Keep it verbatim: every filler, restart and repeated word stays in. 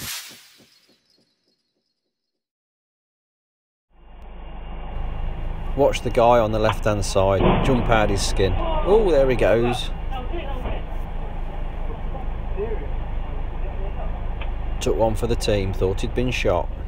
Watch the guy on the left hand side jump out his skin. Oh, there he goes. Took one for the team, thought he'd been shot.